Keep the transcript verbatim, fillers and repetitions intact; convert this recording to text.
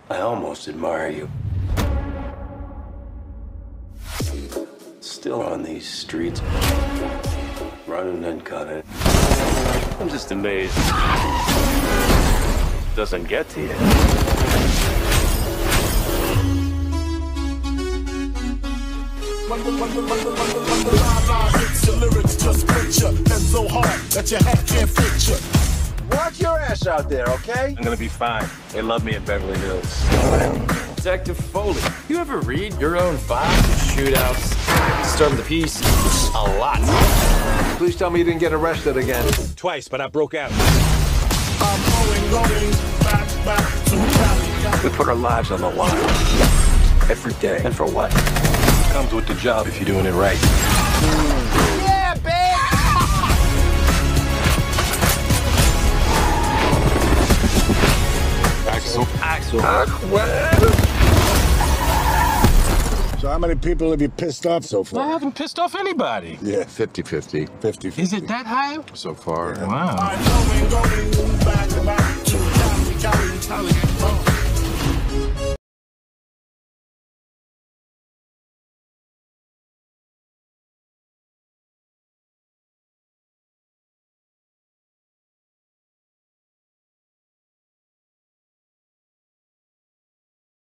I almost admire you. Still on these streets, running and gunning. I'm just amazed it doesn't get to you. When the, when the, when the, when the, when the line line hits your lyrics, just picture and so hard that your hat can't fit you. Watch your ass out there, okay? I'm gonna be fine. They love me at Beverly Hills. Detective Foley, you ever read your own files? Shootouts, disturb the peace, a lot. Please tell me you didn't get arrested again. Twice, but I broke out. I'm going, going back, back to Cali. We put our lives on the line every day. And for what? Comes with the job if you're doing it right. Yeah, bitch! Axel. Axel. So how many people have you pissed off so I far? haven't pissed off anybody. Yeah, fifty fifty fifty fifty. Is it that high? so far. Wow. I'm going, going back, back to Cali, Cali, Cali.